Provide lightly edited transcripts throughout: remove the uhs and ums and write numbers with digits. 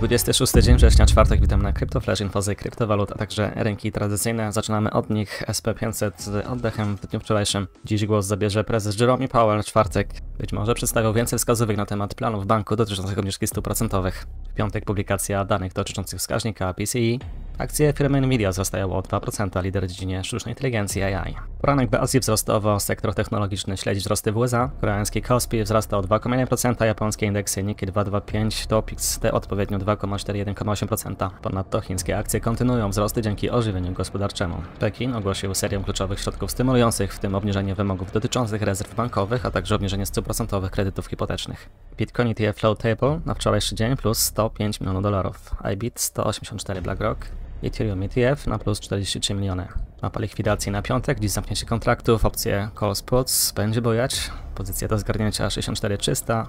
26 dzień września, czwartek, witam na CryptoFlash, infozy kryptowalut, a także rynki tradycyjne. Zaczynamy od nich SP500 z oddechem w dniu wczorajszym. Dziś głos zabierze prezes Jerome Powell. Czwartek być może przedstawiał więcej wskazówek na temat planów banku dotyczących obniżki stóp procentowych. W piątek publikacja danych dotyczących wskaźnika PCE. Akcje firmy Nvidia wzrastają o 2%, lider w dziedzinie sztucznej inteligencji AI. Poranek w Azji wzrostowo, sektor technologiczny śledzi wzrosty w USA. Koreański Kospi wzrasta o 2,1%, japońskie indeksy Nikkei 225, Topix te odpowiednio 2,4-1,8%. Ponadto chińskie akcje kontynuują wzrosty dzięki ożywieniu gospodarczemu. Pekin ogłosił serię kluczowych środków stymulujących, w tym obniżenie wymogów dotyczących rezerw bankowych, a także obniżenie stóp procentowych kredytów hipotecznych. Bitcoin ETF Flow Table na wczorajszy dzień plus 105 milionów dolarów, IBIT 184 BlackRock, Ethereum ETF na plus 43 miliony. Mapa likwidacji na piątek, dziś zamknięcie kontraktów, opcje Call Spots będzie bujać, pozycja do zgarnięcia 64300,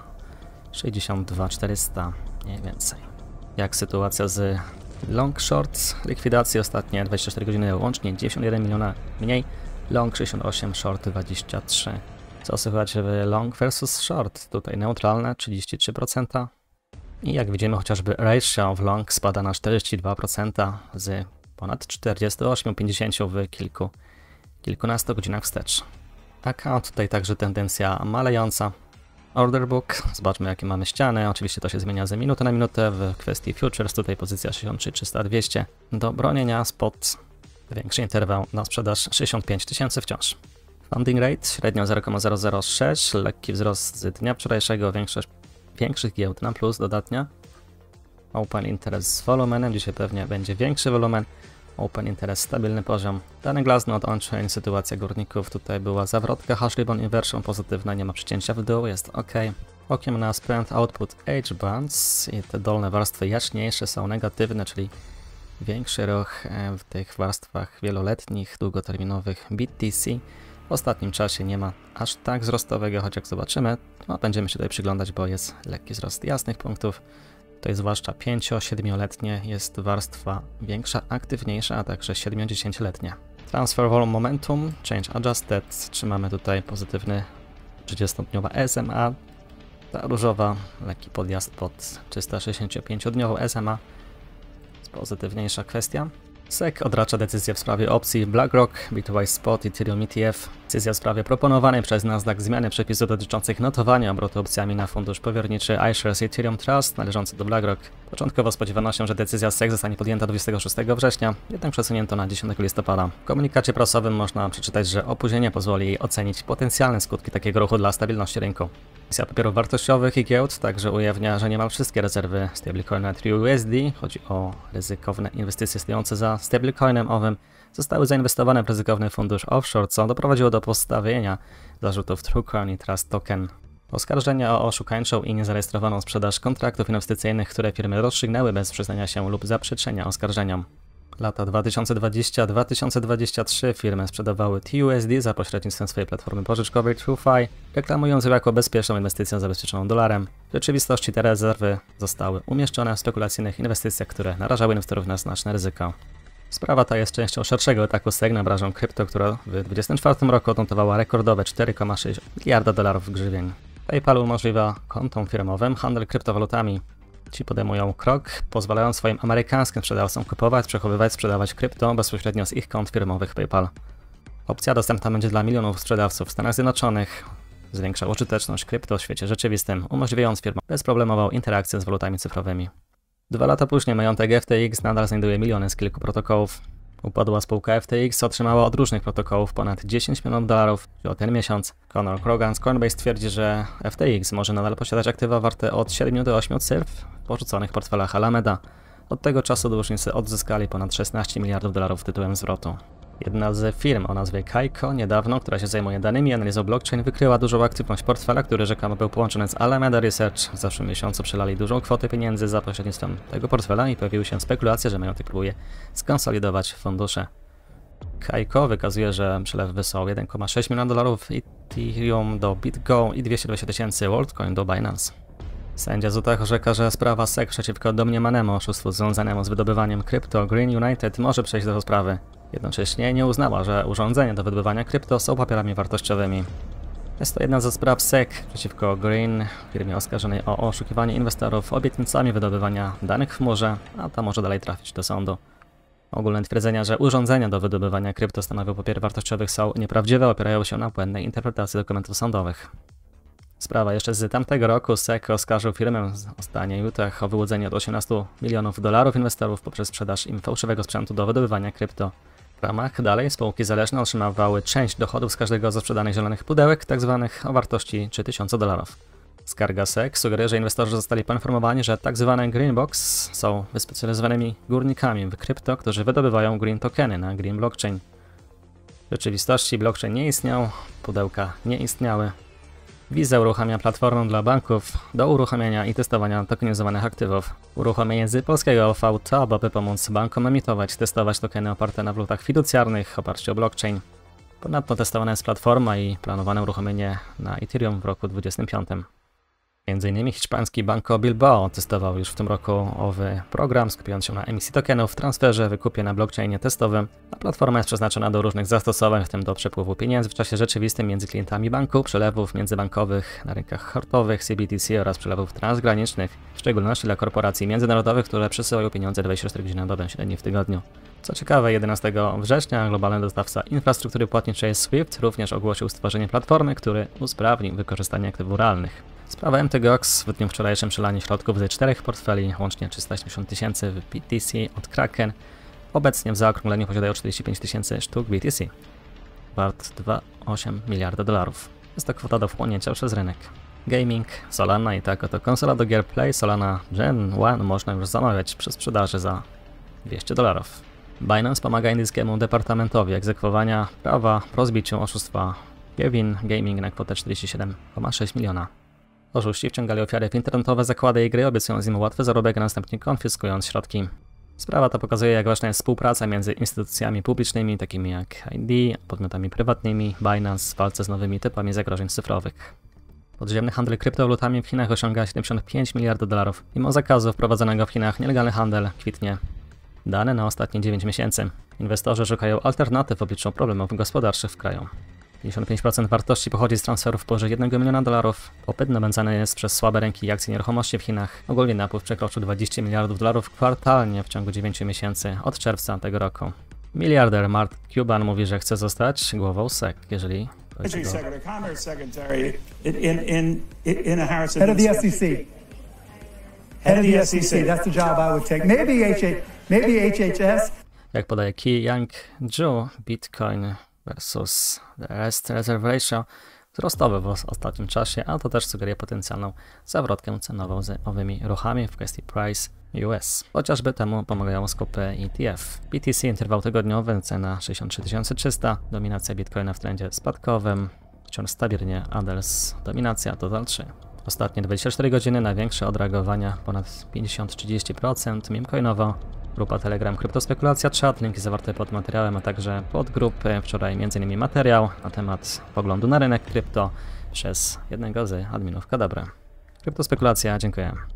62400, mniej więcej. Jak sytuacja z long short, likwidacji ostatnie 24 godziny łącznie 91 miliona mniej, long 68, short 23. Co słychać w long versus short? Tutaj neutralne 33%. I jak widzimy, chociażby ratio w long spada na 42% z ponad 48-50 w kilkunastu godzinach wstecz. Account tutaj także tendencja malejąca. Order book, zobaczmy jakie mamy ściany, oczywiście to się zmienia z minuty na minutę. W kwestii futures tutaj pozycja 63 300 200 do bronienia, spot większy interwał na sprzedaż 65 000 wciąż. Funding rate średnio 0,006, lekki wzrost z dnia wczorajszego, większych giełd na plus dodatnia. Open interest z wolumenem, dzisiaj pewnie będzie większy wolumen. Open interest stabilny poziom. Dany Glassnode on-chain, sytuacja górników, tutaj była zawrotka, hash ribbon inversion pozytywna, nie ma przycięcia w dół, jest ok. Okiem na spend output edge bands i te dolne warstwy jaśniejsze są negatywne, czyli większy ruch w tych warstwach wieloletnich, długoterminowych BTC. W ostatnim czasie nie ma aż tak wzrostowego, choć jak zobaczymy, no, będziemy się tutaj przyglądać, bo jest lekki wzrost jasnych punktów. Tutaj zwłaszcza 5-7-letnie jest warstwa większa, aktywniejsza, a także 7-10-letnia. Transfer volume momentum, change adjusted, trzymamy tutaj pozytywny 30-dniowa SMA. Ta różowa, lekki podjazd pod 365-dniową SMA, jest pozytywniejsza kwestia. SEC odracza decyzję w sprawie opcji BlackRock, Bitwise Spot i Ethereum ETF. Decyzja w sprawie proponowanej przez Nasdaq zmiany przepisów dotyczących notowania obrotu opcjami na fundusz powierniczy iShares Ethereum Trust należący do BlackRock. Początkowo spodziewano się, że decyzja SEC zostanie podjęta 26 września, jednak przesunięto na 10 listopada. W komunikacie prasowym można przeczytać, że opóźnienie pozwoli jej ocenić potencjalne skutki takiego ruchu dla stabilności rynku. Komisja Papierów Wartościowych i Giełd także ujawnia, że niemal wszystkie rezerwy stablecoina TrueUSD, chodzi o ryzykowne inwestycje stojące za stablecoinem owym, zostały zainwestowane w ryzykowny fundusz offshore, co doprowadziło do postawienia zarzutów TrueCoin i Trust Token. Oskarżenia o oszukańczą i niezarejestrowaną sprzedaż kontraktów inwestycyjnych, które firmy rozstrzygnęły bez przyznania się lub zaprzeczenia oskarżeniom. Lata 2020-2023 firmy sprzedawały TUSD za pośrednictwem swojej platformy pożyczkowej TrueFi, reklamując ją jako bezpieczną inwestycję zabezpieczoną dolarem. W rzeczywistości te rezerwy zostały umieszczone w spekulacyjnych inwestycjach, które narażały inwestorów na znaczne ryzyko. Sprawa ta jest częścią szerszego ataku SEC na branżę krypto, która w 2024 roku odnotowała rekordowe 4,6 miliarda dolarów grzywień. PayPal umożliwia kontom firmowym handel kryptowalutami. Ci podejmują krok, pozwalając swoim amerykańskim sprzedawcom kupować, przechowywać, sprzedawać krypto bezpośrednio z ich kont firmowych PayPal. Opcja dostępna będzie dla milionów sprzedawców w Stanach Zjednoczonych. Zwiększa użyteczność krypto w świecie rzeczywistym, umożliwiając firmom bezproblemową interakcję z walutami cyfrowymi. 2 lata później majątek FTX nadal znajduje miliony z kilku protokołów. Upadła spółka FTX otrzymała od różnych protokołów ponad 10 milionów dolarów o ten miesiąc. Conor Krogan z Coinbase twierdzi, że FTX może nadal posiadać aktywa warte od 7 do 8 cyfr w porzuconych portfelach Alameda. Od tego czasu dłużnicy odzyskali ponad 16 miliardów dolarów tytułem zwrotu. Jedna z firm o nazwie Kaiko niedawno, która się zajmuje danymi i analizą blockchain, wykryła dużą aktywność portfela, który rzekomo był połączony z Alameda Research. W zeszłym miesiącu przelali dużą kwotę pieniędzy za pośrednictwem tego portfela i pojawiły się spekulacje, że majątek próbuje skonsolidować fundusze. Kaiko wykazuje, że przelewy są 1,6 miliona dolarów Ethereum do BitGo i 220 000 WorldCoin do Binance. Sędzia z Utah orzeka, że sprawa SEC przeciwko domniemanemu oszustwu związanemu z wydobywaniem krypto Green United może przejść do rozprawy. Jednocześnie nie uznała, że urządzenia do wydobywania krypto są papierami wartościowymi. Jest to jedna ze spraw SEC przeciwko Green, firmie oskarżonej o oszukiwanie inwestorów obietnicami wydobywania danych w chmurze, a ta może dalej trafić do sądu. Ogólne twierdzenia, że urządzenia do wydobywania krypto stanowią papierów wartościowych są nieprawdziwe, opierają się na błędnej interpretacji dokumentów sądowych. Sprawa jeszcze z tamtego roku. SEC oskarżył firmę z stanie Utah o wyłudzenie od 18 milionów dolarów inwestorów poprzez sprzedaż im fałszywego sprzętu do wydobywania krypto. W ramach dalej spółki zależne otrzymywały część dochodów z każdego ze sprzedanych zielonych pudełek, tzw. o wartości $3000. Skarga SEC sugeruje, że inwestorzy zostali poinformowani, że tzw. Green Box są wyspecjalizowanymi górnikami w krypto, którzy wydobywają green tokeny na Green Blockchain. W rzeczywistości blockchain nie istniał, pudełka nie istniały. Visa uruchamia platformę dla banków do uruchamiania i testowania tokenizowanych aktywów. Uruchomienie z polskiego OV to, aby pomóc bankom emitować, testować tokeny oparte na walutach fiducjarnych w oparciu o blockchain. Ponadto testowana jest platforma i planowane uruchomienie na Ethereum w roku 2025. Między innymi hiszpański Banco Bilbao testował już w tym roku owy program, skupiając się na emisji tokenów, transferze, wykupie na blockchainie testowym, a platforma jest przeznaczona do różnych zastosowań, w tym do przepływu pieniędzy w czasie rzeczywistym między klientami banku, przelewów międzybankowych na rynkach hortowych, CBDC oraz przelewów transgranicznych, w szczególności dla korporacji międzynarodowych, które przesyłają pieniądze 24 godziny na dobę, 7 dni w tygodniu. Co ciekawe, 11 września globalny dostawca infrastruktury płatniczej SWIFT również ogłosił stworzenie platformy, który usprawni wykorzystanie aktywów realnych. Sprawa MTGOX w dniu wczorajszym przelanie środków ze 4 portfeli, łącznie 380 tysięcy w BTC od Kraken. Obecnie w zaokrągleniu posiadają 45 tysięcy sztuk BTC, wart 2,8 miliarda dolarów. Jest to kwota do wchłonięcia przez rynek. Gaming, Solana i tak oto konsola do gier Play Solana Gen 1 można już zamawiać przy sprzedaży za $200. Binance pomaga indyjskiemu Departamentowi Egzekwowania Prawa w rozbiciu oszustwa Kevin Gaming na kwotę 47,6 miliona. Oszuści wciągali ofiary w internetowe zakłady i gry, obiecując im łatwy zarobek, a następnie konfiskując środki. Sprawa ta pokazuje, jak ważna jest współpraca między instytucjami publicznymi, takimi jak ID, podmiotami prywatnymi, Binance w walce z nowymi typami zagrożeń cyfrowych. Podziemny handel kryptowalutami w Chinach osiąga 75 miliardów dolarów. Mimo zakazu wprowadzonego w Chinach, nielegalny handel kwitnie. Dane na ostatnie 9 miesięcy. Inwestorzy szukają alternatyw w obliczu problemów gospodarczych w kraju. 55% wartości pochodzi z transferów powyżej $1 miliona. Popyt napędzany jest przez słabe rynki akcji nieruchomości w Chinach. Ogólnie napływ przekroczył $20 miliardów kwartalnie w ciągu 9 miesięcy od czerwca tego roku. Miliarder Mark Cuban mówi, że chce zostać głową SEC, jeżeli Head of the SEC. Head of the SEC. That's the job I would take. Maybe HHS. Jak podaje Ki Yang Ju, Bitcoin versus the rest reserve ratio wzrostowy w ostatnim czasie, a to też sugeruje potencjalną zawrotkę cenową z owymi ruchami w kwestii price US. Chociażby temu pomagają skupy ETF. BTC interwał tygodniowy, cena 63 300, dominacja Bitcoina w trendzie spadkowym, wciąż stabilnie Adels, dominacja Total 3. Ostatnie 24 godziny największe odreagowania, ponad 50-30%, memecoinowo. Grupa Telegram Kryptospekulacja Chat, linki zawarte pod materiałem, a także podgrupy. Wczoraj m.in. materiał na temat poglądu na rynek krypto przez jednego z adminów Kadabra. Kryptospekulacja, dziękuję.